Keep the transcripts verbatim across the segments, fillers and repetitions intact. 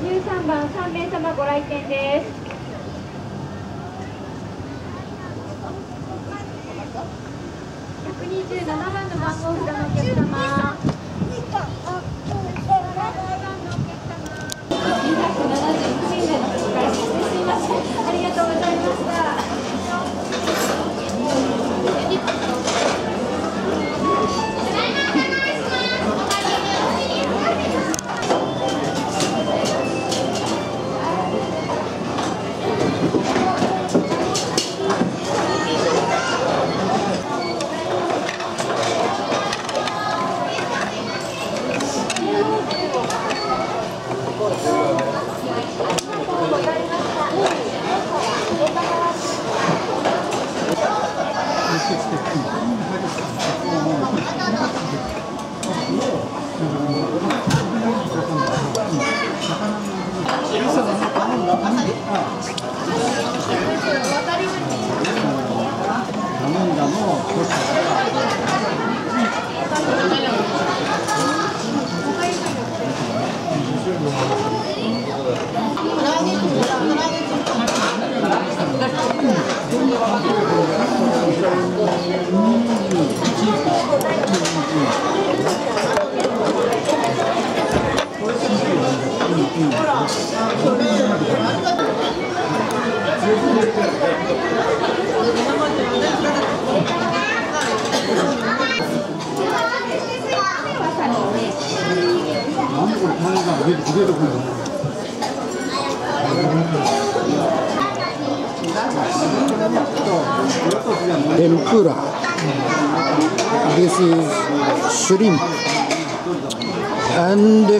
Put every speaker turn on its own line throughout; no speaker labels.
じゅうさんばんさんめいさまご来店です。ひゃくにじゅうななばんの番号札のお客様。にひゃくななじゅういちえんでお返ししてすみません。ありがとうございました。
Tempura. This is shrimp and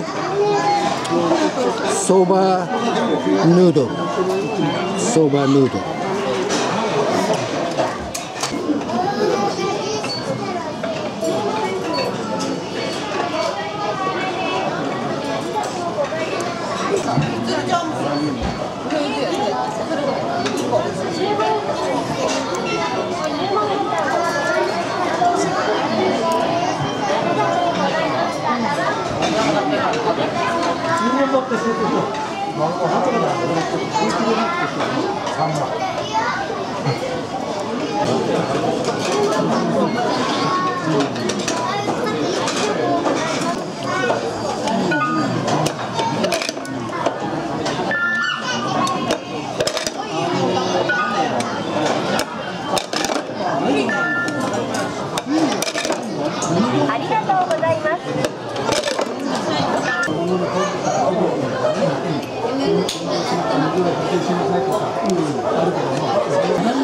soba noodle. Soba noodle.
ありがとうございます。
うん